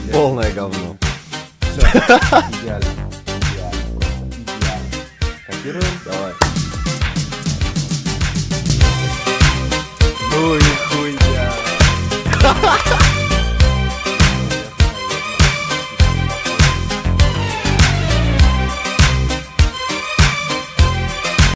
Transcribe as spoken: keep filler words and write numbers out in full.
Полное говно. Все, идеально. Идеально, просто идеально. Копируем? Давай. Ну и хуйня.